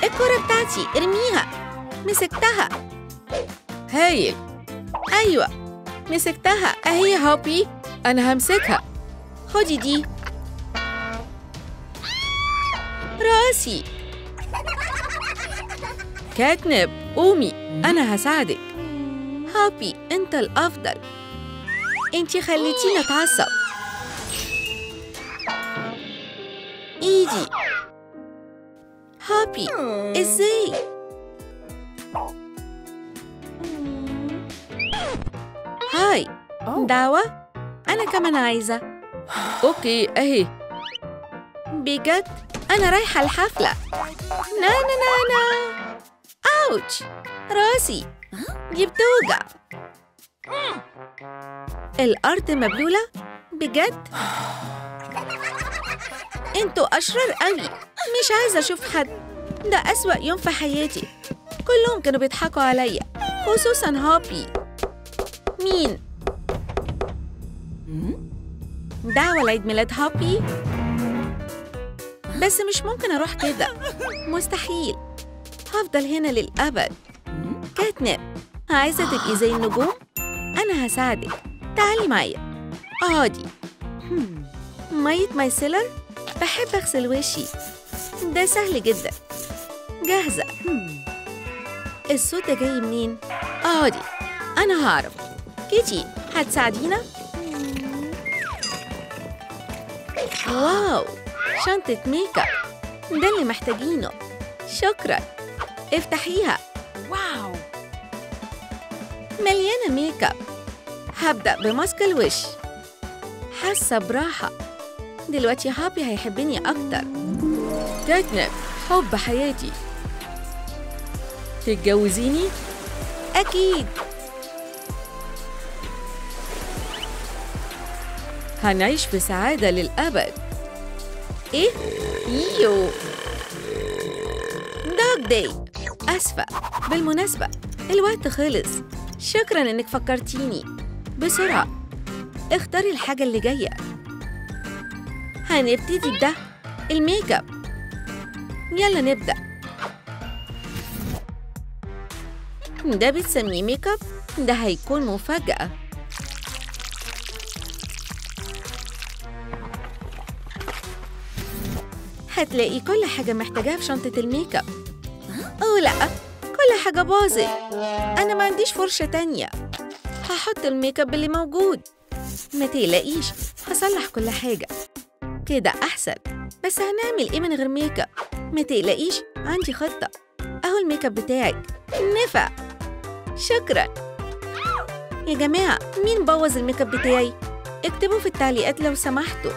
الكرة بتاعتي، ارميها. مسكتها. هايل. أيوة، مسكتها. أهي يا هوبي، أنا همسكها. خدي دي. راسي. كاتنب، قومي، أنا هساعدك. هوبي، أنت الأفضل. أنتي خليتيني أتعصب. إيدي. هوبي، إزاي؟ هاي، دعوة؟ أنا كمان عايزة. أوكي، أهي. بجد؟ أنا رايحة الحفلة. نا نا نا نا. أوتش، راسي دي بتوجع. الأرض مبلولة؟ بجد؟ انتوا أشرار قوي. مش عايزة أشوف حد. ده أسوأ يوم في حياتي. كلهم كانوا بيضحكوا عليا، خصوصاً هوبي. مين؟ دعوة لعيد ميلاد هوبي؟ بس مش ممكن أروح كده. مستحيل. هفضل هنا للأبد. كاتنب، عايزة تبقي زي النجوم؟ أنا هساعدك. تعالي معايا. اقعدي. مية مايسيلر؟ بحب أغسل وشي. ده سهل جدا. جاهزة. الصوت ده جاي منين؟ اقعدي، أنا هعرف. كيتي، هتساعدينا؟ واو، شنطة ميك اب. ده اللي محتاجينه. شكراً. افتحيها. واو، مليانة ميك اب. هبدأ بماسك الوش. حاسة براحة. دلوقتي هابي هيحبني أكتر. كاتنب، حب حياتي. تتجوزيني؟ أكيد. هنعيش في سعادة للأبد. إيه؟ يو دوغ داي. أسفة. بالمناسبة، الوقت خلص. شكراً إنك فكرتيني. بسرعة، اختاري الحاجة اللي جاية. هنبتدي بده، الميك اب. يلا نبدأ. ده بتسميه ميك اب؟ ده هيكون مفاجأة. هتلاقي كل حاجة محتاجاها في شنطة الميك اب. أوه لأ، كل حاجة باظت. أنا ما عنديش فرشة تانية. هحط الميك اب اللي موجود. ما تقلقيش، هصلح كل حاجة. كده أحسن. بس هنعمل إيه من غير ميك اب؟ ما تقلقيش، عندي خطة. أهو الميك اب بتاعك. نفع. شكراً. يا جماعة، مين بوظ الميك اب بتاعي؟ اكتبوا في التعليقات لو سمحتوا.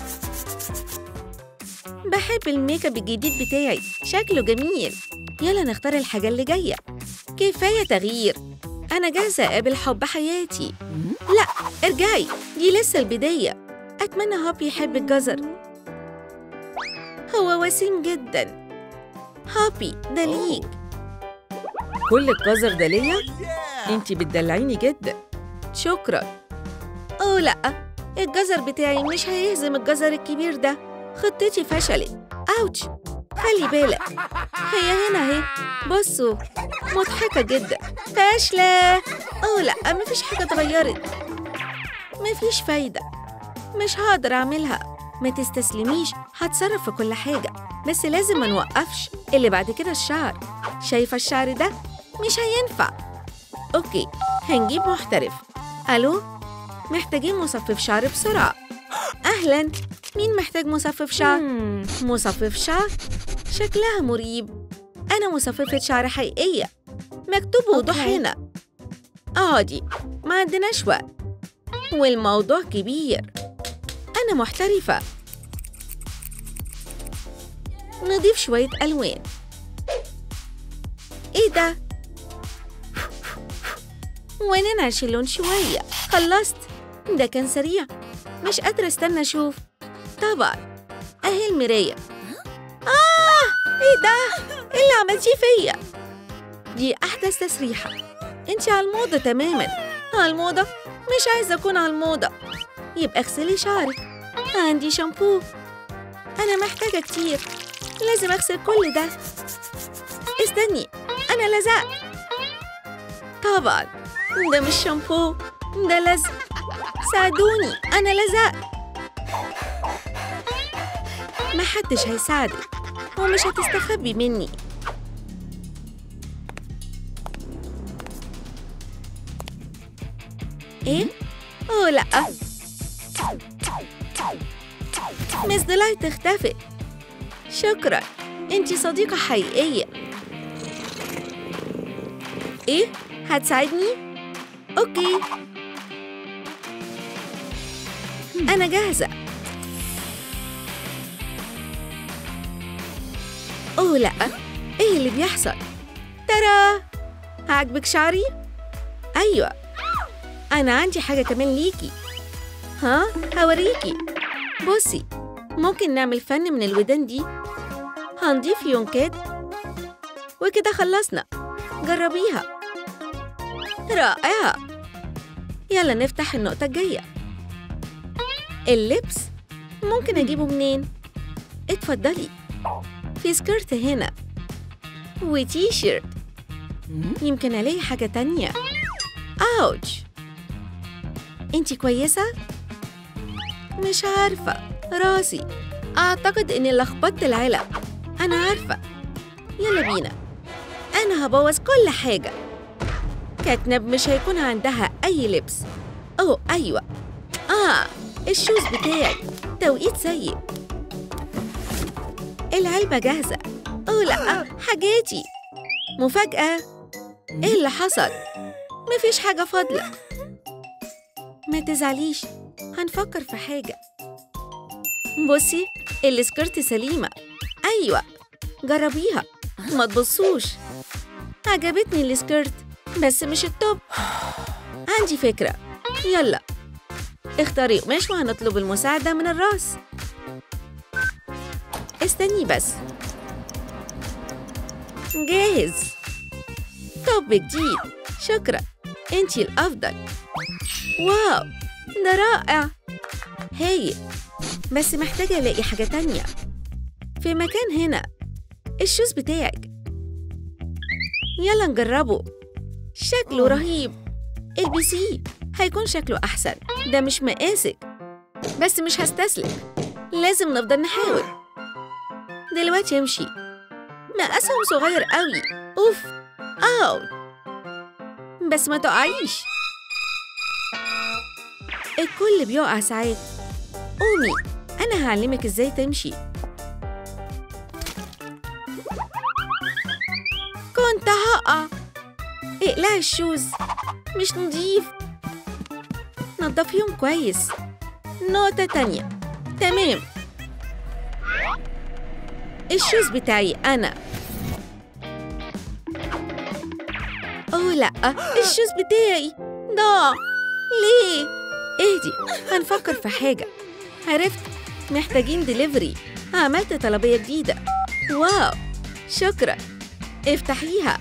بحب الميك اب الجديد بتاعي، شكله جميل. يلا نختار الحاجة اللي جاية. كفاية تغيير. أنا جاهزة أقابل حب حياتي. لا، ارجعي، دي لسه البداية. أتمنى هوبي يحب الجزر. هو وسيم جدا. هوبي، ده ليك. كل الجزر ده ليا؟ انتي بتدلعيني جدا. شكرا. أوه لأ، الجزر بتاعي مش هيهزم الجزر الكبير ده. خطتي فشلت. أوتش، خلي بالك. هي هنا اهي. بصوا، مضحكة جدا. فاشلة. أوه لأ، مفيش حاجة اتغيرت. مفيش فايدة. مش هقدر أعملها. ما تستسلميش، هتصرف في كل حاجة. بس لازم ما نوقفش. اللي بعد كده الشعر. شايفة الشعر ده؟ مش هينفع. أوكي، هنجيب محترف. ألو؟ محتاجين مصفف شعر بسرعة. أهلاً، مين محتاج مصفف شعر؟ مصفف شعر؟ شكلها مريب. أنا مصففة شعر حقيقية. مكتوب وضوح هنا. اقعدي، ما عندناش وقت. والموضوع كبير. أنا محترفة. نضيف شوية ألوان. إيه ده؟ وننعش اللون شوية. خلصت. ده كان سريع. مش قادرة استنى أشوف. طبعا. أهي المراية. إيه ده؟ إيه اللي عملتيه فيا؟ دي أحدث تسريحة. أنتي على الموضة تماماً. على الموضة؟ مش عايزة أكون على الموضة. يبقى اغسلي شعرك. عندي شامبو. أنا محتاجة كتير. لازم أغسل كل ده. استني، أنا لزقت. طبعاً ده مش شامبو، ده لزق. ساعدوني، أنا لزقت. محدش هيساعدك ومش هتستخبي مني. إيه؟ أوه لأ، مس ديلايت اختفت. شكراً، أنتي صديقة حقيقية. إيه؟ هتساعدني؟ أوكي، أنا جاهزة. أوه لأ، إيه اللي بيحصل؟ ترى عاجبك شعري؟ أيوة، أنا عندي حاجة كمان ليكي. ها؟ هوريكي. بصي، ممكن نعمل فن من الودان دي. هنضيف يونكات وكده خلصنا. جربيها، رائعة. يلا نفتح النقطة الجاية. اللبس ممكن أجيبه منين؟ اتفضلي. في سكيرت هنا وتي شيرت. يمكن ألاقي حاجة تانية. أوتش، أنتي كويسة؟ مش عارفة، راسي. أعتقد إني لخبطت العلب. أنا عارفة. يلا بينا، أنا هبوظ كل حاجة. كاتنب مش هيكون عندها أي لبس. أوه أيوة، الشوز بتاعي توقيت سيء. العلبة جاهزة. أوه لأ، حاجاتي. مفاجأة. إيه اللي حصل؟ مفيش حاجة فاضلة. ما تزعليش، هنفكر في حاجة. بصي، السكرت سليمة. أيوة، جربيها، ما تبصوش. عجبتني السكرت بس مش التوب. عندي فكرة، يلا اختاري قماش وهنطلب المساعدة من الراس. استني بس. جاهز. توب جديد. شكرا، انتي الأفضل. واو، ده رائع. هايل، بس محتاجة ألاقي حاجة تانية. في مكان هنا. الشوز بتاعك. يلا نجربه. شكله رهيب. البسيه، هيكون شكله أحسن. ده مش مقاسك، بس مش هستسلم. لازم نفضل نحاول. دلوقتي امشي. مقاسهم صغير قوي. أوف، أو بس ما تقعيش. الكل بيقع ساعات. قومي، أنا هعلمك إزاي تمشي. كنت هقع. اقلعي الشوز، مش نضيف. نضفيهم كويس. نقطة تانية. تمام. الشوز بتاعي أنا. أوه لأ، الشوز بتاعي ضاع. ليه؟ اهدي، هنفكر في حاجة. عرفت، محتاجين ديليفري. عملت طلبية جديدة. واو، شكرا. افتحيها.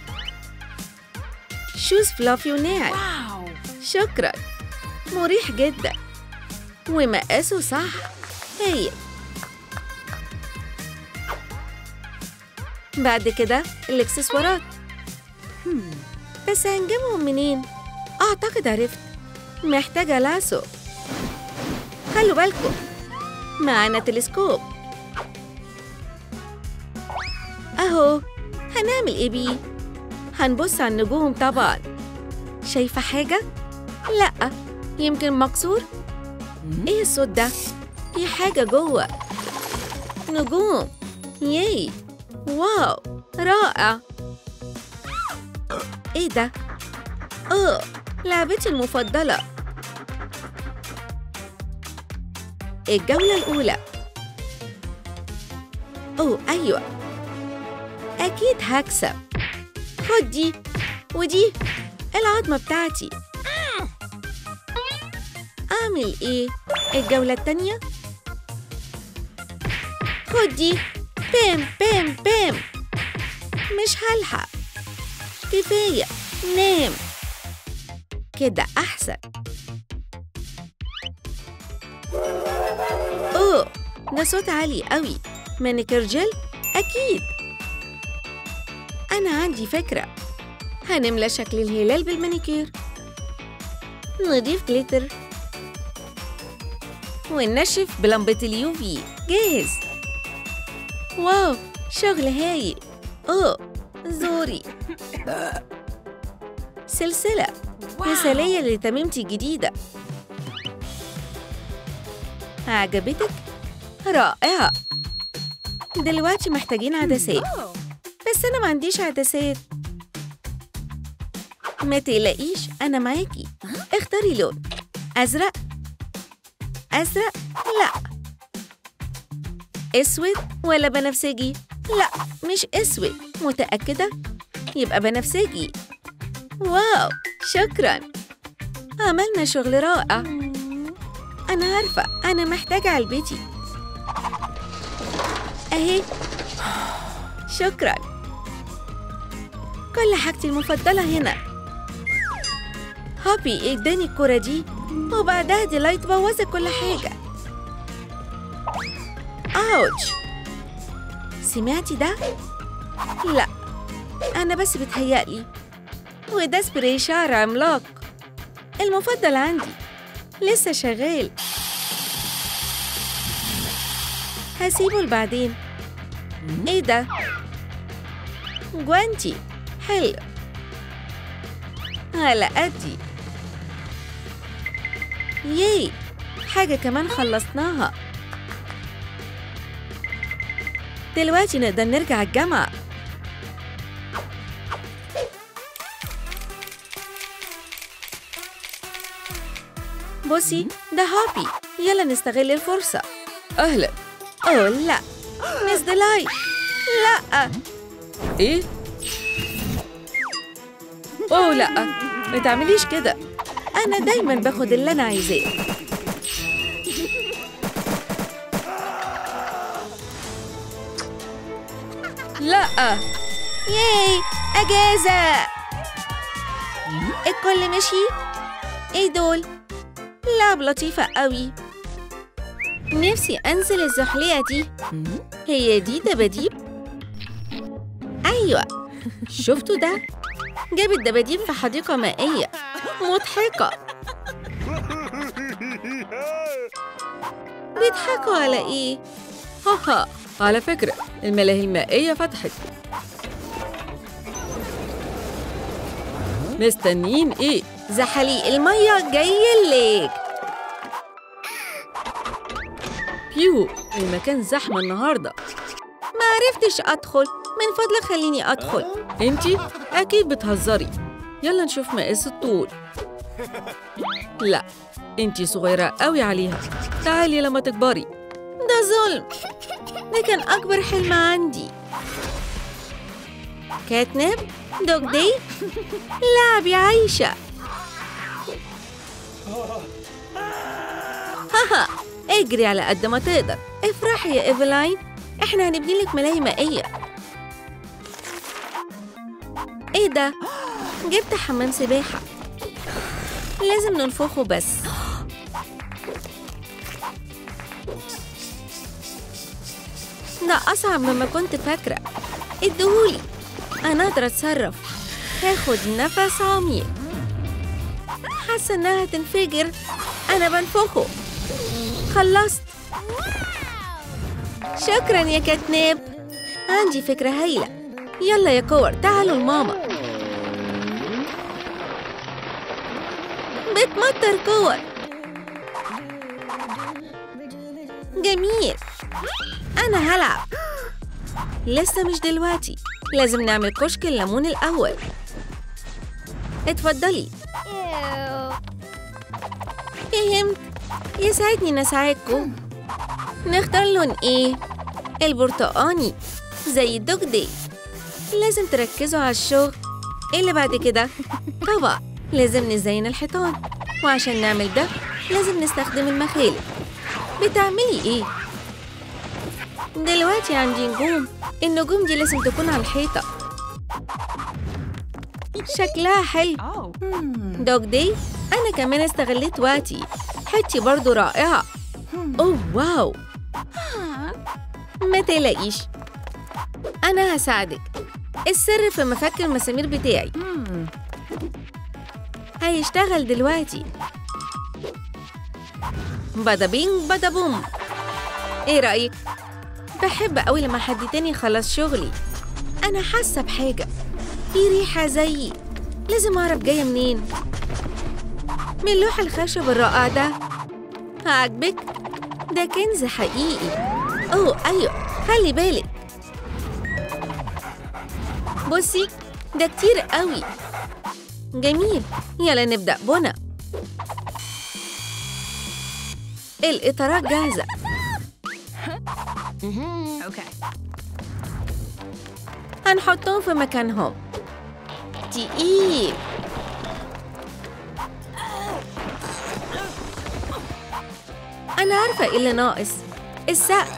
شوز فلافي وناعم. شكرا، مريح جدا ومقاسه صح. هايل. بعد كده الاكسسوارات. بس هنجيبهم منين؟ أعتقد عرفت. محتاجة لاسو. خلوا بالكم، معانا تلسكوب. أهو، هنعمل إيه بيه؟ هنبص على النجوم طبعاً. شايفة حاجة؟ لأ، يمكن مكسور؟ إيه الصوت ده؟ في حاجة جوه. نجوم. ياي، واو، رائع. إيه ده؟ أوه، لعبتي المفضلة. الجولة الأولى. أوه أيوة، أكيد هكسب. خد دي ودي، العظمة بتاعتي. أعمل إيه؟ الجولة التانية. خد دي. بام بام بام. مش هلحق. كفاية، نام. كده أحسن. أوه، ده صوت عالي قوي. مانيكير جل؟ أكيد. أنا عندي فكرة. هنملى شكل الهلال بالمانيكير، نضيف جليتر وننشف بلمبة اليو في. جاهز. واو، شغل هايل. زوري. سلسلة مثالية لتميمتي الجديدة. عجبتك؟ رائعة. دلوقتي محتاجين عدسات، بس أنا ما عنديش عدسات. ما تقلقيش، أنا معاكي. اختاري لون. أزرق؟ أزرق؟ لا. أسود ولا بنفسجي؟ لا، مش أسود. متأكدة؟ يبقى بنفسجي. واو، شكراً. عملنا شغل رائع. أنا عارفة أنا محتاجة علبتي. أهي. شكراً. كل حاجتي المفضلة هنا. هابي اداني الكرة دي، وبعدها ديلايت بوظت كل حاجة. أوتش. سمعتي ده؟ لا، أنا بس بتهيألي. وده سبراي شعر عملاق المفضل عندي، لسه شغال. هسيبه لبعدين. ايه ده؟ جوانتي حلو على قدي. ياي، حاجة كمان خلصناها. دلوقتي نقدر نرجع الجامعة. بصي، ده هابي. يلا نستغل الفرصة. أهلا. أوه لا، مس ديلايت. لا. إيه؟ أوه لا، ما تعمليش كده. أنا دايماً باخد اللي أنا عايزاه. لا. ياي، أجازة. الكل مشي؟ إيه دول؟ لعب لطيفة قوي. نفسي أنزل الزحليقة دي. هي دي دباديب؟ أيوة، شفتوا ده؟ جاب الدباديب في حديقة مائية مضحكة. بيضحكوا على إيه؟ هاها، على فكرة الملاهي المائية فتحت. مستنيين إيه؟ زحاليق المية جايلك. بيو، المكان زحمة النهاردة. ما عرفتش أدخل. من فضلك خليني أدخل. إنتي؟ أكيد بتهزري. يلا نشوف مقاس الطول. لا، إنتي صغيرة قوي عليها. تعالي لما تكبري. ده ظلم. ده كان أكبر حلم عندي. كاتنب؟ دوج دي؟ لعب يا عايشة. هاها، اجري على قد ما تقدر. افرحي يا إيفلاين، احنا هنبني لك ملاهي مائية. ايه ده؟ جبت حمام سباحة. لازم ننفخه بس. ده أصعب مما كنت فاكرة. ادهولي، أنا أقدر أتصرف. هاخد نفس عميق. حاسة إنها هتنفجر. أنا بنفخه. خلصت. شكراً يا كاتناب. عندي فكرة هايلة. يلا يا كور، تعالوا لماما. بتمطر كور. جميل. أنا هلعب. لسه مش دلوقتي. لازم نعمل كشك الليمون الأول. اتفضلي. فهمت. يسعدني إن أساعدكم. نختار لون إيه؟ البرتقاني زي الدوج دي. لازم تركزوا على الشغل. إيه اللي بعد كده؟ طبعا لازم نزين الحيطان، وعشان نعمل ده لازم نستخدم المخالب. بتعملي إيه؟ دلوقتي عندي نجوم. النجوم دي لازم تكون على الحيطة. شكلها حلو. دوج دي، أنا كمان استغليت وقتي. حيطتي برضو رائعة. أوه واو. ما تقلقيش، أنا هساعدك. السر في مفك المسامير بتاعي. هيشتغل دلوقتي. بدا بينج بدا بوم. ايه رأيك؟ بحب قوي لما حد تاني يخلص شغلي. أنا حاسة بحاجة، في ريحة زيي، لازم أعرف جاية منين. من لوح الخشب الرائع ده. عاجبك؟ ده كنز حقيقي. أوه أيوة، خلي بالك. بصي، ده كتير قوي. جميل، يلا نبدأ بنا. الإطارات جاهزة. هنحطهم في مكانهم. تقيل. أنا عارفة إيه اللي ناقص. السقف.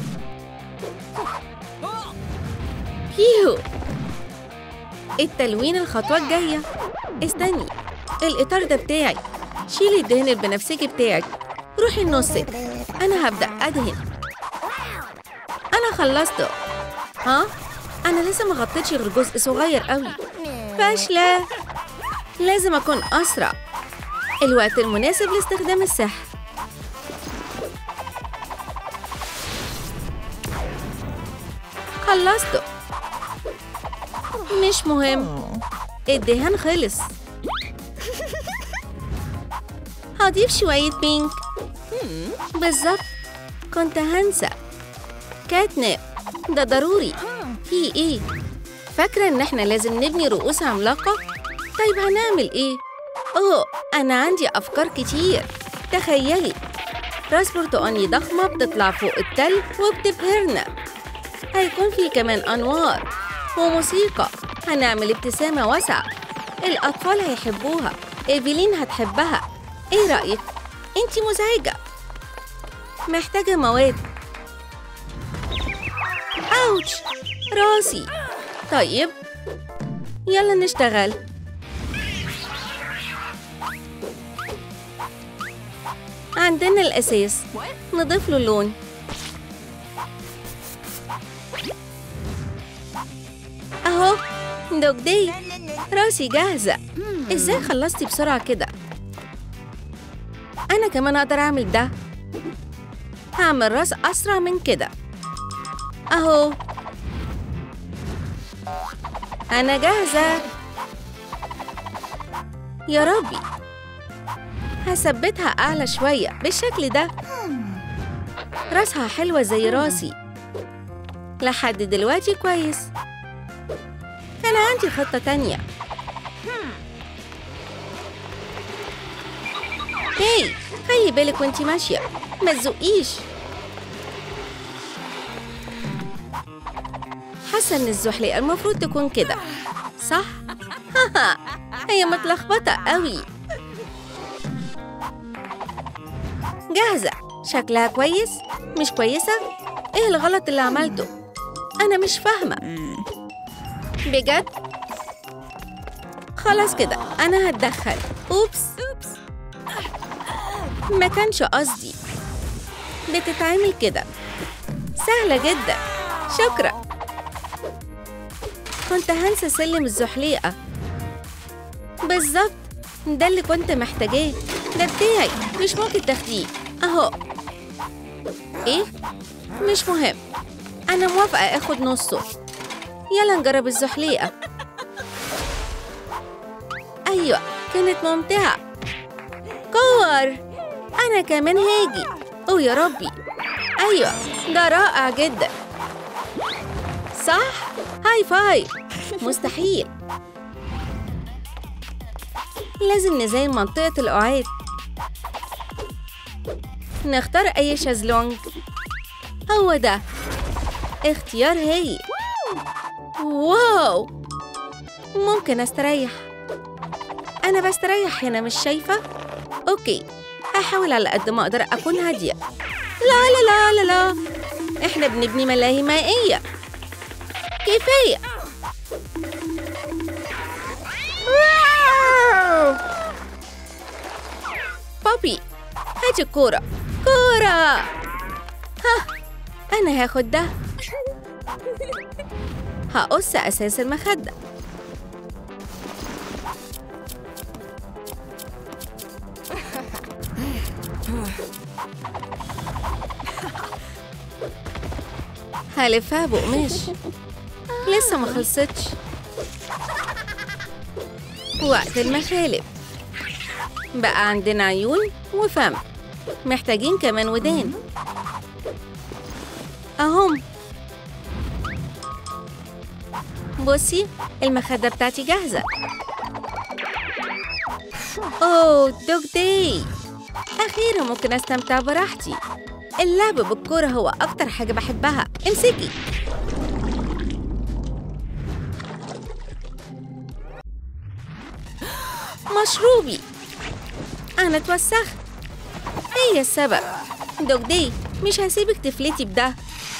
يوهو. التلوين الخطوة الجاية. استني، الإطار ده بتاعي. شيلي الدهن البنفسجي بتاعك. روحي لنصك. أنا هبدأ أدهن. أنا خلصته. ها؟ أنا لسه ما غطيتش غير جزء صغير قوي. فاشلة. لازم أكون أسرع. الوقت المناسب لاستخدام السحر. خلصته. مش مهم، الدهان خلص. هضيف شوية بينك. بالظبط، كنت هنسى. كاتناب، ده ضروري. في ايه؟ فاكرة ان احنا لازم نبني رؤوس عملاقة؟ طيب هنعمل ايه؟ اوه، انا عندي افكار كتير. تخيلي، راس برتقاني ضخمة بتطلع فوق التل وبتبهرنا. هيكون في كمان انوار وموسيقى. هنعمل ابتسامة واسعة. الأطفال هيحبوها. إيفيلين هتحبها. إيه رأيك؟ أنتي مزعجة. محتاجة مواد. أوتش، راسي. طيب، يلا نشتغل. عندنا الأساس، نضيف له لون. أهو، دوج دي. راسي جاهزة. إزاي خلصتي بسرعة كده؟ أنا كمان أقدر أعمل ده. هعمل راس أسرع من كده. أهو، أنا جاهزة. يا ربي، هثبتها أعلى شوية بالشكل ده. راسها حلوة زي راسي. لحد دلوقتي كويس. أنا عندي خطة تانية. هاي، خلي بالك وانتي ماشية، ما تزقيش. حاسة إن الزحليقة المفروض تكون كده، صح؟ هي متلخبطة قوي. جاهزة. شكلها كويس؟ مش كويسة؟ إيه الغلط اللي عملته؟ أنا مش فاهمة. بجد؟ خلاص كده، أنا هتدخل. أوبس، ما كانش قصدي. بتتعمل كده. سهلة جدا. شكرا. كنت هنسى سلم الزحليقة. بالظبط، ده اللي كنت محتاجاه. ده بتاعي، مش ممكن تاخديه. أهو. إيه؟ مش مهم، أنا موافقة آخد نصه. يلا نجرب الزحليقة. أيوة، كانت ممتعة. كور، أنا كمان هاجي. أوه يا ربي. أيوة، ده رائع جدا. صح؟ هاي فايف. مستحيل. لازم نزين منطقة القعاد. نختار أي شازلونج. هو ده. اختيار هايل. واو، ممكن أستريح. أنا بستريح هنا، مش شايفة؟ أوكي، هحاول على قد ما أقدر أكون هادية. لا لا لا لا لا، إحنا بنبني ملاهي مائية. كفاية. بابي، هاتي الكورة. كورة. ها، أنا هاخد ده. هقص أساس المخدة. هلفها بقماش. لسه ما خلصتش. وقت المخالب. بقى عندنا عيون وفم، محتاجين كمان ودان. أهم. بصي، المخدة بتاعتي جاهزة. أوه، دوج داي. أخيراً ممكن أستمتع براحتي. اللعب بالكرة هو أكتر حاجة بحبها. امسكي. مشروبي. أنا اتوسخت. هي السبب. دوج داي، مش هسيبك تفلتي بده.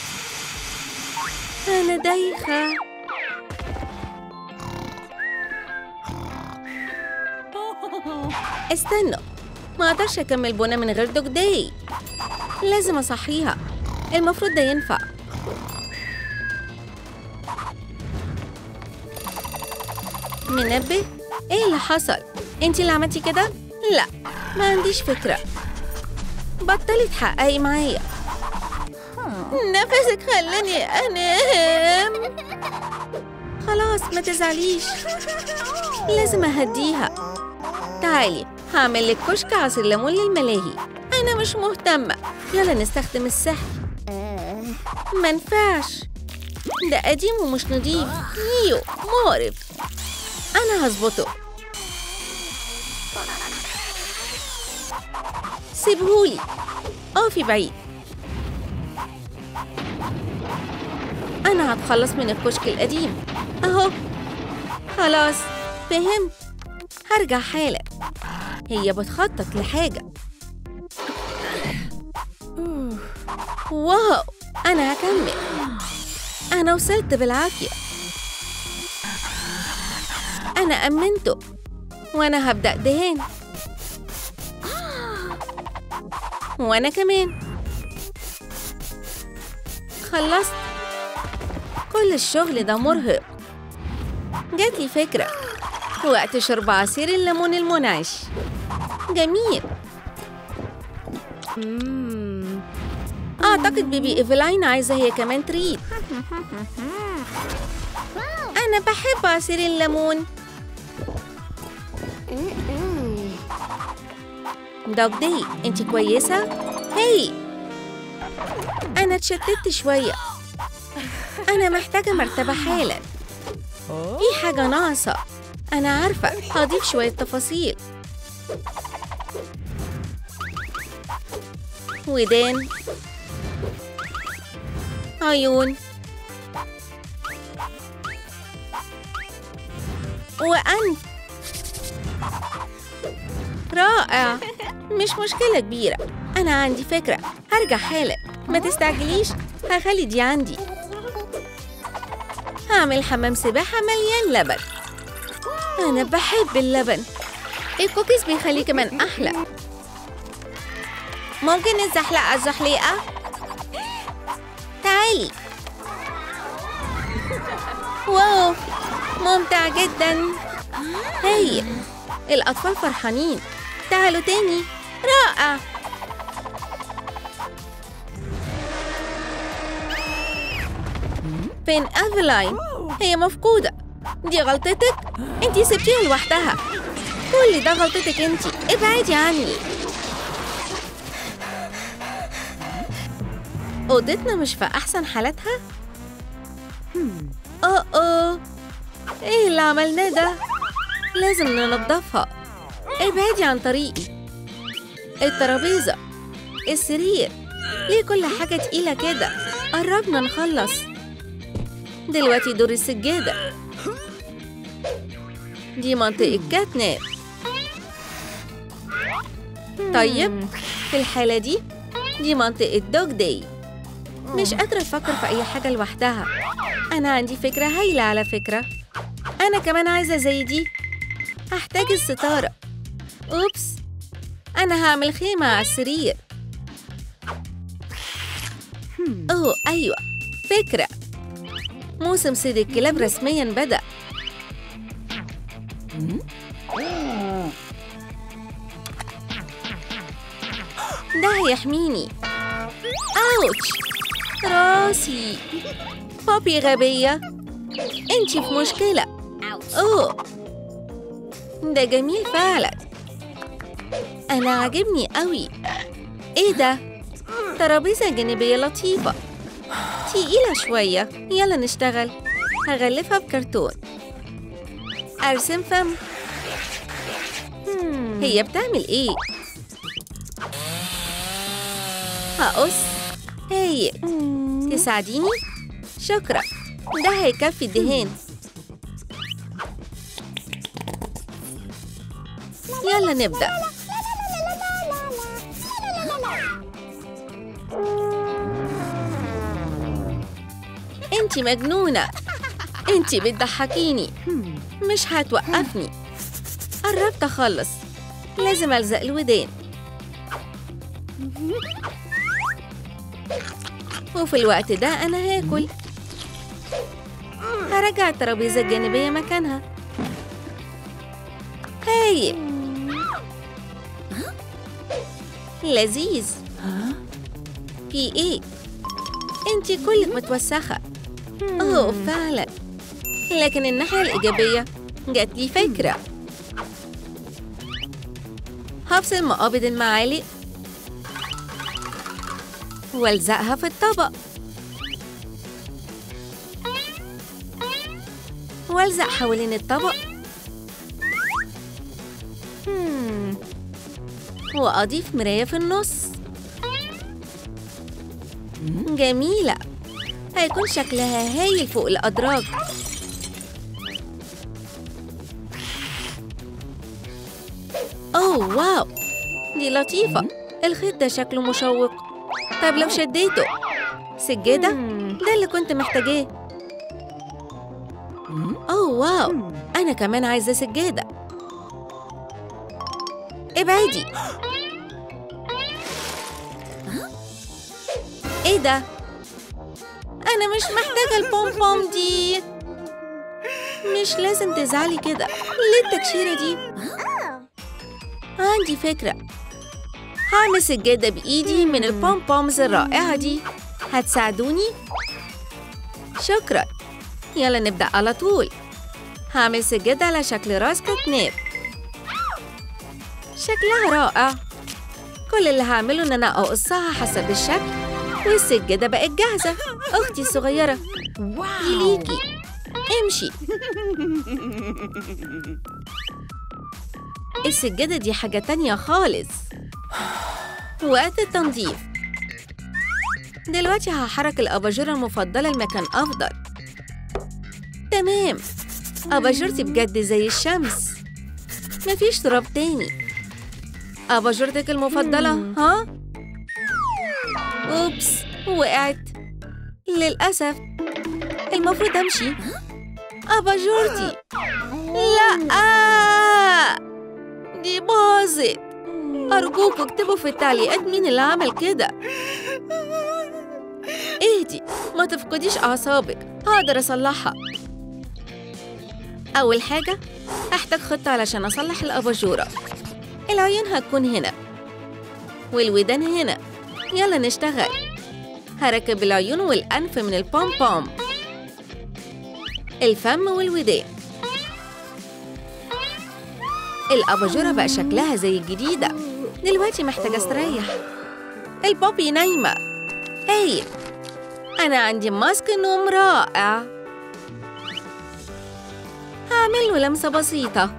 أنا دايخة. استنوا، ما أقدرش أكمل بنا من غير دوج داي. لازم أصحيها. المفروض ده ينفع. منبه؟ إيه اللي حصل؟ أنتي اللي عملتي كده؟ لا، ما عنديش فكرة. بطلي تحققي معايا. نفسك خلاني أنام. خلاص ما تزعليش. لازم أهديها. تعالي، هعمل لك كشك عصير ليمون للملاهي. أنا مش مهتمة. يلا نستخدم السحر. منفعش. ده قديم ومش نضيف. نيو مقرف. أنا هظبطه. سيبهولي. أقفي بعيد. أنا هتخلص من الكشك القديم. أهو. خلاص فهمت. هرجع حالا. هي بتخطط لحاجة. واو، أنا هكمل. أنا وصلت بالعافية. أنا أمنته. وأنا هبدأ دهان. وأنا كمان. خلصت. كل الشغل ده مرهق. جاتلي فكرة. وقت شرب عصير الليمون المنعش. جميل. أعتقد بيبي إيفلاين عايزة هي كمان تريد. أنا بحب عصير الليمون. دوج داي، أنتي كويسة؟ هاي، أنا اتشتت شوية. أنا محتاجة مرتبة حالا. في حاجة ناقصة. أنا عارفة، هضيف شوية تفاصيل. ودان، عيون، وأنف. رائع. مش مشكلة كبيرة. أنا عندي فكرة. هرجع حالا. ما تستعجليش. هخلي دي عندي. هعمل حمام سباحة مليان لبن. أنا بحب اللبن. الكوكيز بيخليه كمان أحلى. ممكن نزحلق الزحليقة؟ تعالي. واو، ممتع جدا. هاي، الأطفال فرحانين. تعالوا تاني. رائع. فين إيفلاين؟ هي مفقودة. دي غلطتك؟ انتي سبتيها لوحدها. كل ده غلطتك انتي. ابعدي عني. أوضتنا مش في أحسن حالاتها؟ أوه، إيه اللي عملناه ده؟ لازم ننضفها. ابعدي عن طريقي. الترابيزة، السرير، ليه كل حاجة تقيلة كده؟ قربنا نخلص. دلوقتي دور السجادة. دي منطقة كاتناب. طيب، في الحالة دي منطقة دوج داي. مش قادرة أفكر في أي حاجة لوحدها. أنا عندي فكرة هايلة على فكرة. أنا كمان عايزة زي دي. هحتاج الستارة. أوبس، أنا هعمل خيمة على السرير. أوه أيوة، فكرة. موسم صيد الكلاب رسمياً بدأ. ده هيحميني. أوتش، راسي. بابي غبية، انتي في مشكلة. أوه، ده جميل فعلا. أنا عاجبني قوي. إيه ده؟ ترابيزة جانبية لطيفة، تقيلة شوية. يلا نشتغل. هغلفها بكرتون. أرسم فم. هي بتعمل إيه؟ هقص. هايل، تساعديني؟ شكرا، ده هيكفي الدهان. يلا نبدأ. انتي مجنونة، انتي بتضحكيني. مش هتوقفني. قربت أخلص. لازم ألزق الودان. وفي الوقت ده أنا هاكل. هرجع الترابيزة الجانبية مكانها. هايل، لذيذ. في إيه؟ انتي كلك متوسخة. أوه فعلا، لكن الناحية الإيجابية جات لي فكرة. هفصل مقابض المعالق والزقها في الطبق، والزق حوالين الطبق، وأضيف مراية في النص. جميلة، هيكون شكلها هايل فوق الأدراج. أوه واو، دي لطيفة. الخيط ده شكله مشوق. طب لو شديته. سجادة؟ ده اللي كنت محتاجاه. أوه واو، أنا كمان عايزة سجادة. ابعدي. إيه ده؟ أنا مش محتاجة البوم دي. مش لازم تزعلي كده. ليه التكشيرة دي؟ عندي فكرة. هعمل سجادة بإيدي من البومبومز الرائعة دي. هتساعدوني؟ شكرا. يلا نبدأ على طول. هعمل سجادة على شكل راس كتناب. شكلها رائع. كل اللي هعمله إن أنا أقصها حسب الشكل، والسجادة بقت جاهزة. أختي الصغيرة، دي ليكي. امشي. السجادة دي حاجة تانية خالص. وقت التنظيف. دلوقتي هحرك الأباجورة المفضلة لمكان أفضل. تمام، أباجورتي بجد زي الشمس. مفيش تراب تاني. أباجورتك المفضلة ها؟ أوبس، وقعت للأسف. المفروض أمشي. أباجورتي، لأ، دي باظت. أرجوكوا اكتبوا في التعليقات مين اللي عمل كده. اهدي، ما تفقديش أعصابك. هقدر أصلحها. أول حاجة هحتاج خطة علشان أصلح الأباجورة. العيون هتكون هنا والودان هنا. يلا نشتغل. هركب العيون والأنف من البوم، الفم والودان. الأباجورة بقى شكلها زي الجديدة. دلوقتي محتاجة استريح. البوبي نايمة. هايل، أنا عندي ماسك نوم رائع. هعمل له لمسة بسيطة.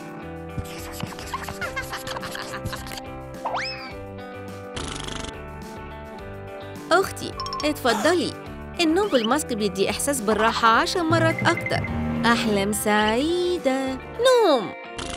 أختي اتفضلي. النوم بالماسك بيدي إحساس بالراحة 10 مرات أكتر. أحلام سعيدة. نوم.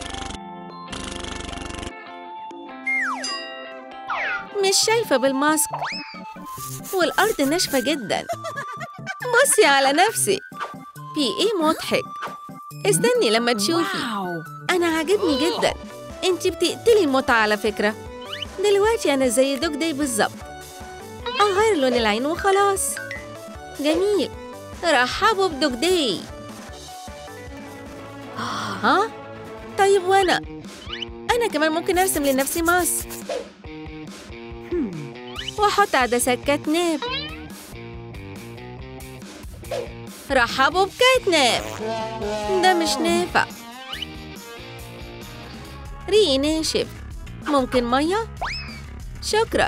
مش شايفة بالماسك، والأرض ناشفة جدا. بصي على نفسك. في إيه مضحك؟ استني لما تشوفي. أنا عاجبني جدا. أنتي بتقتلي المتعة على فكرة. دلوقتي أنا زي دوج داي بالظبط. أغير لون العين وخلاص. جميل، رحبوا بدوجدي. ها؟ طيب وأنا؟ أنا كمان ممكن أرسم لنفسي ماسك وأحط عدسات كاتناب. رحبوا بكاتناب. ده مش نافع. ريقي ناشف. ممكن مية؟ شكرا.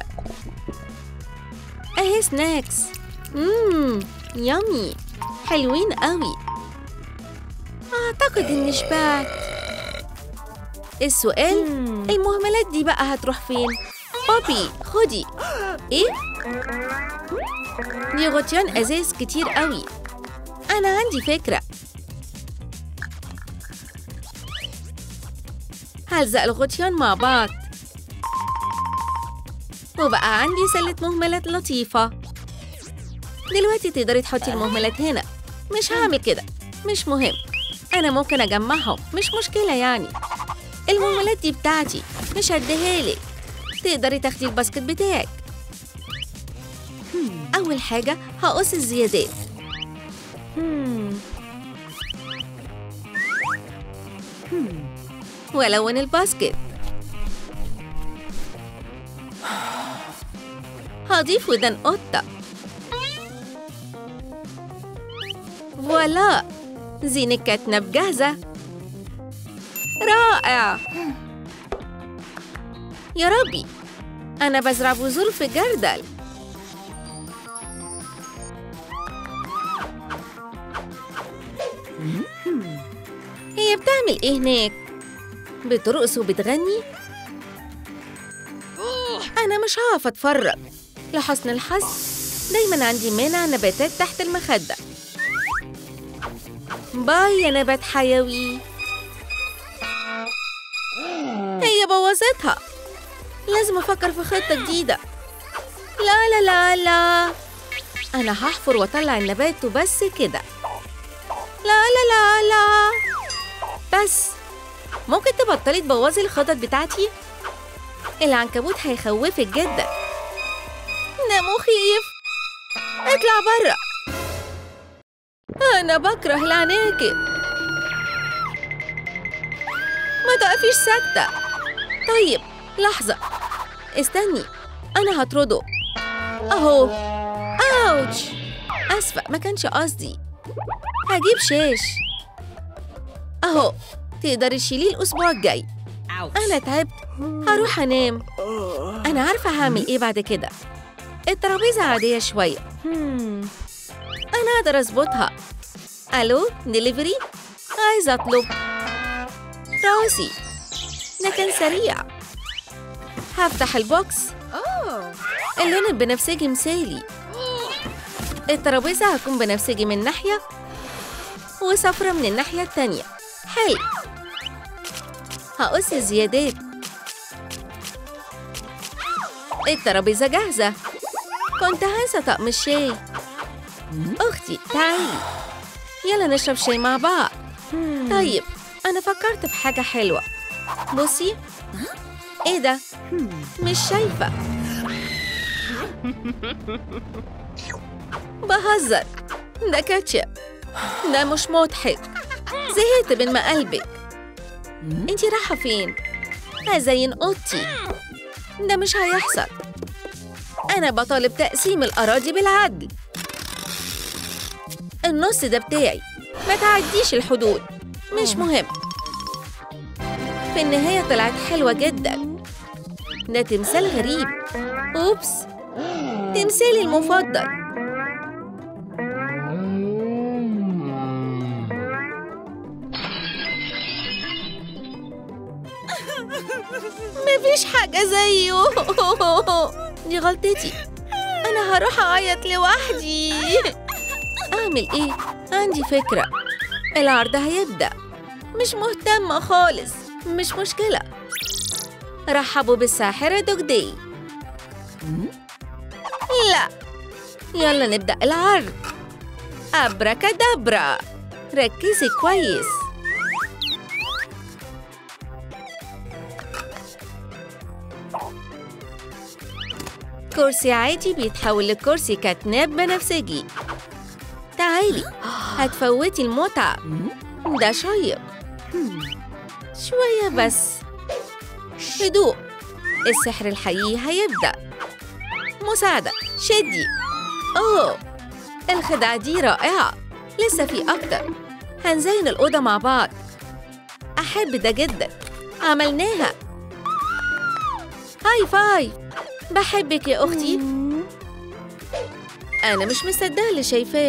أهي سناكس. يامي. حلوين قوي. أعتقد إني شبعت. السؤال المهملات دي بقى هتروح فين؟ بوبي خدي. إيه؟ دي غطيان أزاز كتير قوي. أنا عندي فكرة. هلزق الغطيان مع بعض وبقى عندي سلة مهملات لطيفة. دلوقتي تقدري تحطي المهملات هنا. مش هعمل كده، مش مهم. أنا ممكن أجمعهم، مش مشكلة يعني. المهملات دي بتاعتي، مش هديهالك. تقدري تاخدي الباسكت بتاعك. أول حاجة هقص الزيادات. وألون الباسكت. هضيف ودان قطة. فوالا، زين الكاتنب جاهزة. رائع. يا ربي، أنا بزرع بذور في جردل. هي بتعمل إيه هناك؟ بترقص وبتغني؟ أنا مش هقف أتفرج. لحسن الحظ دايماً عندي مانع نباتات تحت المخدة. باي يا نبات حيوي. هي بوظتها. لازم أفكر في خطة جديدة. لا لا لا لا، أنا هحفر وأطلع النبات وبس كده. لا لا لا لا، بس ممكن تبطلي تبوظي الخطط بتاعتي؟ العنكبوت هيخوفك جدا. ده مخيف. اطلع برا. أنا بكره العناكب. ما تقفيش ساكتة. طيب لحظة، استني، أنا هطرده. أهو. أوتش، أسفة، ما كانش قصدي. هجيب شاش. أهو، تقدري تشيليه الأسبوع الجاي. أنا تعبت، هروح أنام. أنا عارفة هعمل إيه بعد كده. الترابيزة عادية شوية. أنا أقدر أظبطها. ألو، ديليفري؟ عايزة أطلب راسي. ده كان سريع. هفتح البوكس. اللون البنفسجي مثالي. الترابيزة هتكون بنفسجي من ناحية وصفرة من الناحية التانية. حلو. هقص الزيادات. الترابيزة جاهزة. كنت هنسى طقم الشاي. أختي تعالي، يلا نشرب شاي مع بعض. طيب، أنا فكرت في حاجة حلوة. بصي. إيه ده؟ مش شايفة. بهزر. ده كاتشب. ده مش مضحك. زهقت من مقلبك. انتي رايحة فين؟ هزين اوضتي. ده مش هيحصل. أنا بطالب تقسيم الأراضي بالعدل. النص ده بتاعي، ما تعديش الحدود. مش مهم. في النهاية طلعت حلوة جدا. ده تمثال غريب. أوبس، تمثالي المفضل. مفيش حاجة زيه. دي غلطتي. أنا هروح أعيط لوحدي. أعمل إيه؟ عندي فكرة. العرض هيبدأ. مش مهتمة خالص. مش مشكلة. رحبوا بالساحرة دوجدي. لا، يلا نبدأ العرض. أبراكادابرا. ركزي كويس. كرسي عادي بيتحول لكرسي كاتناب بنفسجي. تعالي تعالي، هتفوتي المتعة. ده شيق. شوية بس. هدوء، السحر الحقيقي هيبدأ. مساعدة، شدي. أوه، الخدعة دي رائعة. لسه في أكتر. هنزين الأوضة مع بعض. أحب ده جدا. عملناها. هاي فايف. بحبك يا أختي. أنا مش مصدقة اللي شايفاه.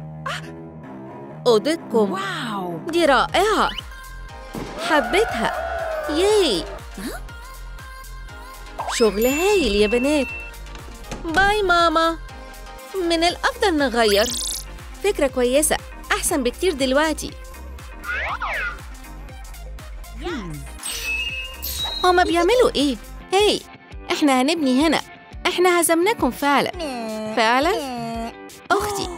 أوضتكم دي رائعة. حبيتها. ياي، شغل هايل يا بنات. باي ماما. من الأفضل نغير. فكرة كويسة، أحسن بكتير دلوقتي. هما بيعملوا إيه؟ هاي، إحنا هنبني هنا. إحنا هزمناكم فعلا. فعلا؟ أختي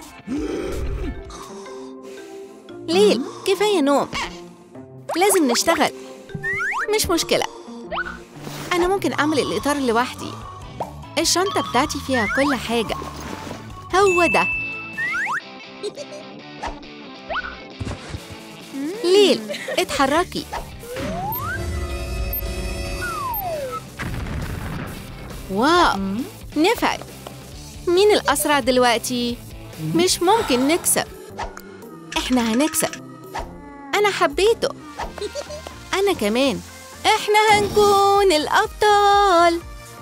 ليل، كفاية نوم. لازم نشتغل. مش مشكلة، أنا ممكن أعمل الإطار لوحدي. الشنطة بتاعتي فيها كل حاجة. هو ده. ليل، اتحركي. واو، نفعل. مين الأسرع دلوقتي؟ مش ممكن نكسب. إحنا هنكسب. أنا حبيته. أنا كمان. إحنا هنكون الأبطال.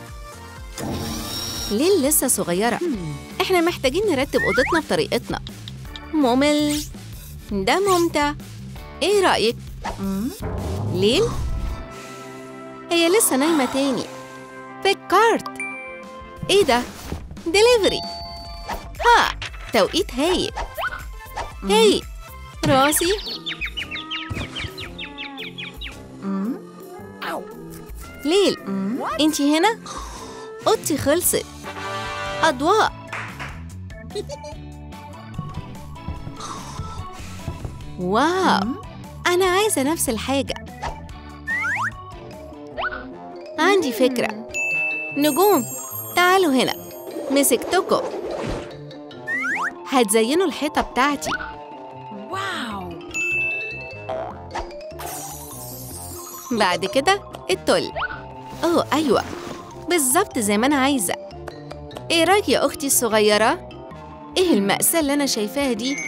ليل لسه صغيرة. إحنا محتاجين نرتب أوضتنا بطريقتنا. ممل. ده ممتع. إيه رأيك؟ ليل؟ هي لسه نايمة تاني. فكرت. إيه ده؟ ديليفري. ها، توقيت هايل. هاي، راسي. ليل، انتي هنا؟ اوضتي خلصت. أضواء. واو، أنا عايزة نفس الحاجة. عندي فكرة. نجوم، تعالوا هنا. مسكتكم. هتزينوا الحيطة بتاعتي. واو. بعد كده التل. أوه أيوة، بالظبط زي ما أنا عايزة. إيه رأيك يا أختي الصغيرة؟ إيه المأساة اللي أنا شايفاها دي؟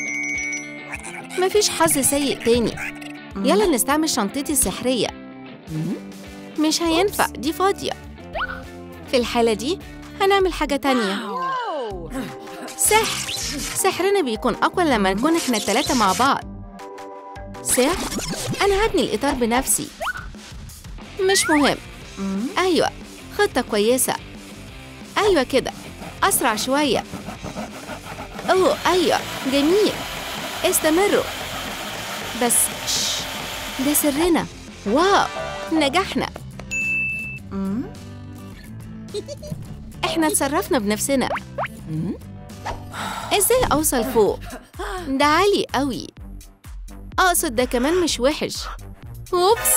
مفيش حظ سيء تاني. يلا نستعمل شنطتي السحرية. مش هينفع، دي فاضية. في الحالة دي هنعمل حاجة تانية. سحر. سحرنا بيكون أقوى لما نكون إحنا التلاتة مع بعض. سحر؟ أنا هبني الإطار بنفسي. مش مهم. أيوة، خطة كويسة. أيوة كده، أسرع شوية. أوه أيوة، جميل. استمروا. بس ده سرنا. واو، نجحنا. إحنا اتصرفنا بنفسنا. إزاي أوصل فوق؟ ده عالي قوي. أقصد ده كمان مش وحش. أوبس،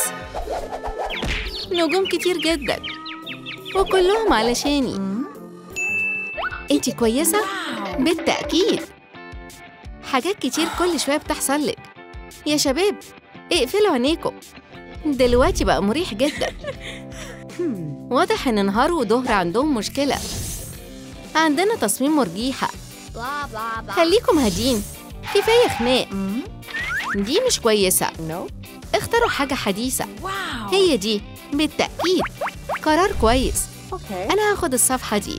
نجوم كتير جدا وكلهم علشاني. أنتي كويسة؟ بالتأكيد. حاجات كتير كل شوية بتحصل لك. يا شباب، اقفلوا عينيكم. دلوقتي بقى مريح جدا. واضح إن نهار وظهر عندهم مشكلة. عندنا تصميم مرجيحة. خليكم هادين، كفاية خناق. دي مش كويسة. اختاروا حاجة حديثة. هي دي بالتأكيد. قرار كويس. أنا هاخد الصفحة دي.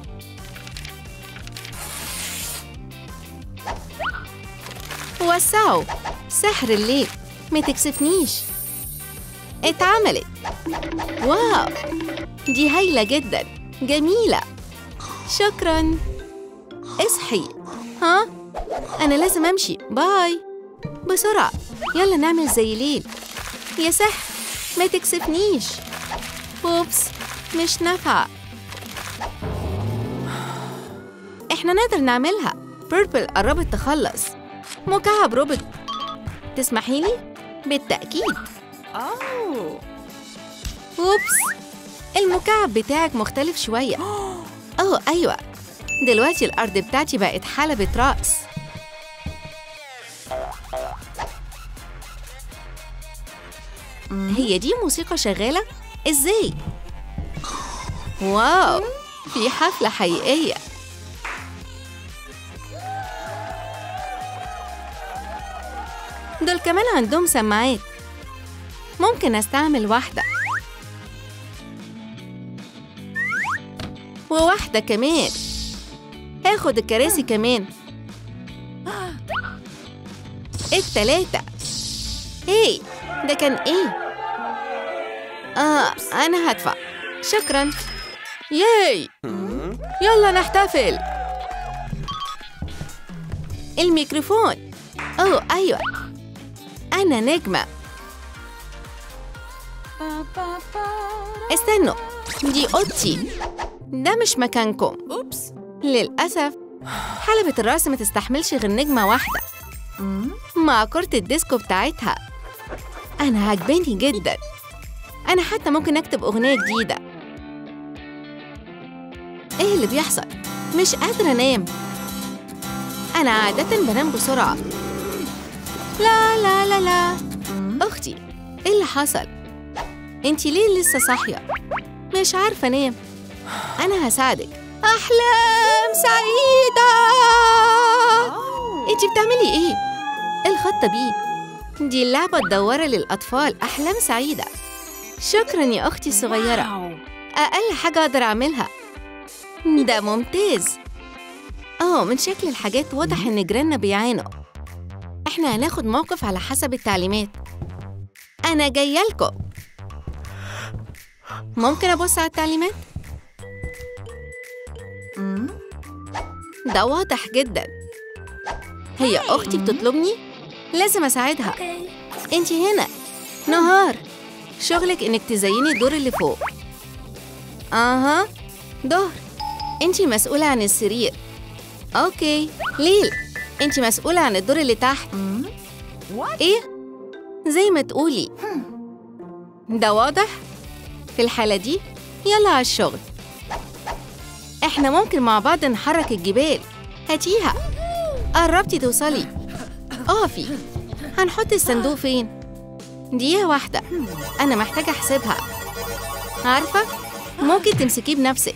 وسعوا. سحر الليل، ما تكسفنيش. اتعملت. واو، دي هايلة جدا. جميلة. شكراً. اصحي. ها؟ أنا لازم أمشي. باي. بسرعة، يلا نعمل زي ليل. يا سحر، ما تكسفنيش. أوبس، مش نافعة. إحنا نقدر نعملها. بيربل قربت تخلص. مكعب روبوت. تسمحي لي؟ بالتأكيد. أوبس، المكعب بتاعك مختلف شوية. أوه أيوة، دلوقتي الأرض بتاعتي بقت حلبة رأس. هي دي موسيقى شغالة؟ إزاي؟ واو، في حفلة حقيقية. دول كمان عندهم سماعات، ممكن أستعمل واحدة وواحدة كمان. هاخد الكراسي كمان، التلاتة. هاي، ده كان إيه؟ أنا هدفع، شكراً. ياي، يلا نحتفل. الميكروفون. أوه أيوة، أنا نجمة. استنوا، دي أوضتي، ده مش مكانكم. أوبس، للأسف حلبة الرقص ما تستحملش غير نجمة واحدة مع كرة الديسكو بتاعتها. أنا عجباني جداً. أنا حتى ممكن أكتب أغنية جديدة. إيه اللي بيحصل؟ مش قادرة أنام. أنا عادةً بنام بسرعة. لا لا لا لا. أختي، إيه اللي حصل؟ أنتي ليه لسه صاحية؟ مش عارفة أنام. أنا هساعدك. أحلام سعيدة. أنتي بتعملي إيه؟ الخطة بيه. دي اللعبة الدوارة للأطفال، أحلام سعيدة. شكراً يا أختي الصغيرة. أقل حاجة أقدر أعملها. ده ممتاز. من شكل الحاجات واضح إن جيراننا بيعانوا. إحنا هناخد موقف على حسب التعليمات. أنا جاية لكم. ممكن أبص على التعليمات؟ ده واضح جداً. هي أختي بتطلبني، لازم أساعدها. أنتي هنا نهار، شغلك إنك تزيني الدور اللي فوق. ظهر، أنتي مسؤولة عن السرير. أوكي. ليل، أنتي مسؤولة عن الدور اللي تحت. إيه؟ زي ما تقولي. ده واضح؟ في الحالة دي يلا على الشغل. إحنا ممكن مع بعض نحرك الجبال. هاتيها، قربتي توصلي. اقفي. هنحط الصندوق فين؟ دقيقة واحدة، أنا محتاجة أحسبها. عارفة؟ ممكن تمسكيه بنفسك.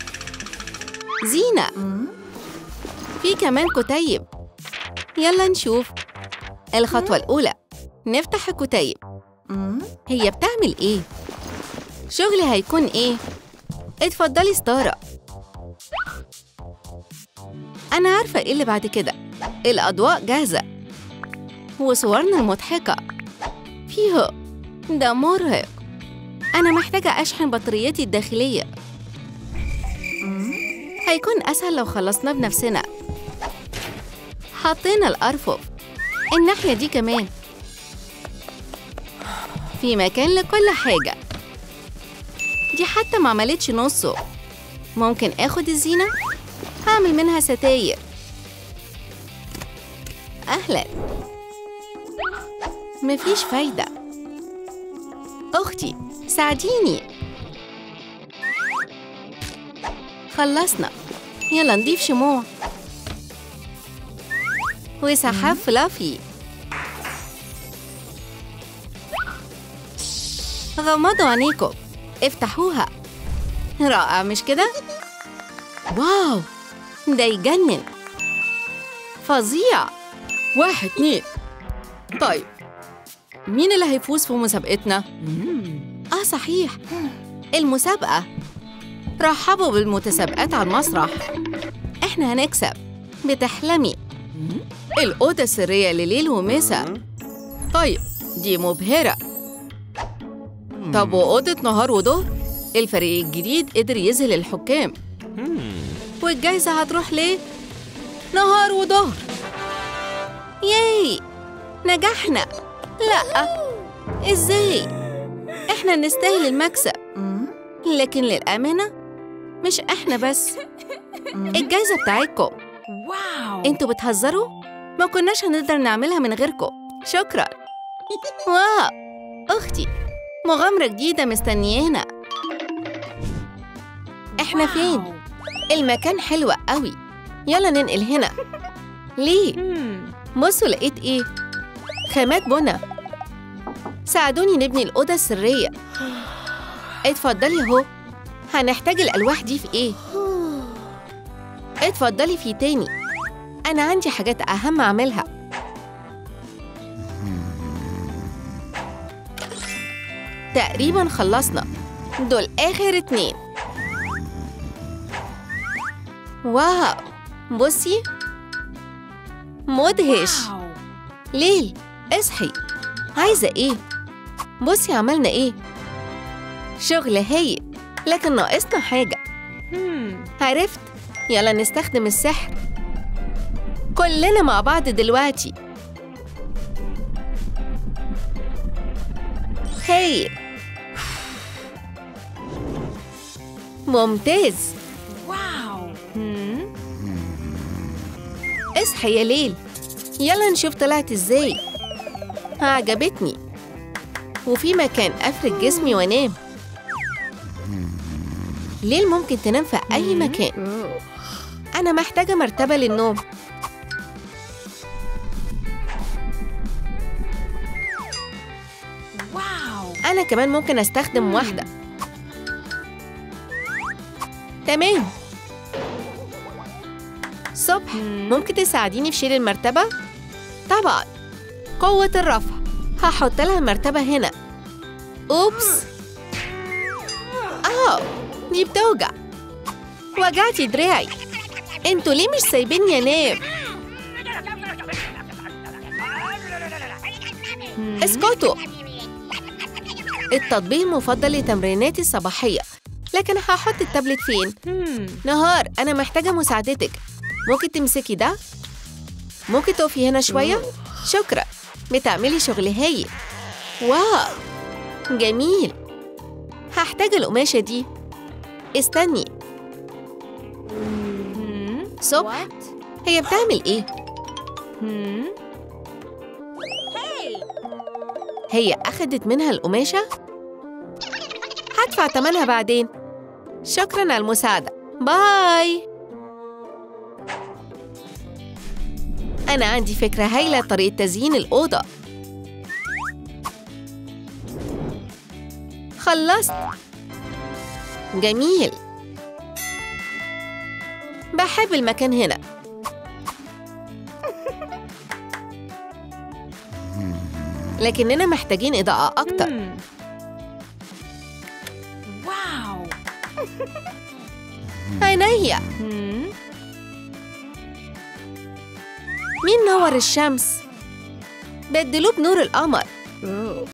زينة، في كمان كتيب. يلا نشوف. الخطوة الأولى، نفتح الكتيب. هي بتعمل إيه؟ شغلي هيكون إيه؟ اتفضلي ستارة. أنا عارفة إيه اللي بعد كده. الأضواء جاهزة وصورنا المضحكة. فيه، ده مرهق. أنا محتاجة أشحن بطاريتي الداخلية. هيكون أسهل لو خلصنا بنفسنا. حطينا الأرفف الناحية دي كمان. في مكان لكل حاجة. دي حتى ما عملتش نصه. ممكن آخد الزينة؟ هعمل منها ستاير. أهلاً. مفيش فايدة. أختي، ساعديني. خلصنا. يلا نضيف شموع وسحاب فلافي. غمضوا عينيكم، افتحوها. رائع مش كده؟ واو، ده يجنن. فظيع. 1 2. طيب، مين اللي هيفوز في مسابقتنا؟ صحيح، المسابقة. رحبوا بالمتسابقات على المسرح. إحنا هنكسب. بتحلمي. الأوضة السرية لليل ومساء. طيب، دي مبهرة. طب وأوضة نهار وظهر؟ الفريق الجديد قدر يذهل الحكام. والجايزة هتروح ليه؟ نهار وظهر. ياي، نجحنا. لأ، إزاي؟ إحنا نستاهل المكسب. لكن للأمانة مش إحنا بس. الجايزة بتاعتكم. واو، انتوا بتهزروا؟ ما كناش هنقدر نعملها من غيركم. شكراً. واو، أختي، مغامرة جديدة مستنيانا. إحنا فين؟ المكان حلو قوي. يلا ننقل هنا. ليه؟ بصوا لقيت إيه؟ خامات بنا. ساعدوني نبني الأوضة السرية. اتفضلي اهو. هنحتاج الألواح دي في إيه؟ اتفضلي في تاني. أنا عندي حاجات أهم أعملها. تقريباً خلصنا. دول آخر 2. واو، بصي، مدهش. ليل، اصحي. عايزة إيه؟ بصي عملنا إيه؟ شغل هايل، لكن ناقصنا حاجة. عرفت، يلا نستخدم السحر كلنا مع بعض دلوقتي. هايل، ممتاز. واو. اصحي يا ليل، يلا نشوف طلعت ازاي. عجبتني، وفي مكان افرد جسمي وانام. ليل ممكن تنام في اي مكان. انا محتاجة مرتبة للنوم. واو. انا كمان ممكن استخدم واحدة. تمام. صبح، ممكن تساعديني في شيل المرتبة؟ طبعاً. قوة الرفع. هحط لها المرتبة هنا. أوبس. دي بتوجع. وجعتي دراعي. انتوا ليه مش سايبيني انام؟ اسكتوا. التطبيق المفضل لتمريناتي الصباحية. لكن هحط التابلت فين؟ نهار، أنا محتاجة مساعدتك. ممكن تمسكي ده؟ ممكن تقفي هنا شوية؟ شكرا، بتعملي شغل هايل. واو، جميل. هحتاج القماشة دي. استني. صبح، هي بتعمل إيه؟ هي أخدت منها القماشة؟ هدفع تمنها بعدين. شكراً على المساعدة. باي. أنا عندي فكرة هايلة طريقة تزيين الأوضة. خلصت. جميل. بحب المكان هنا. لكننا محتاجين إضاءة أكتر. واو. عينيا. مين نور الشمس؟ بدلوه بنور القمر.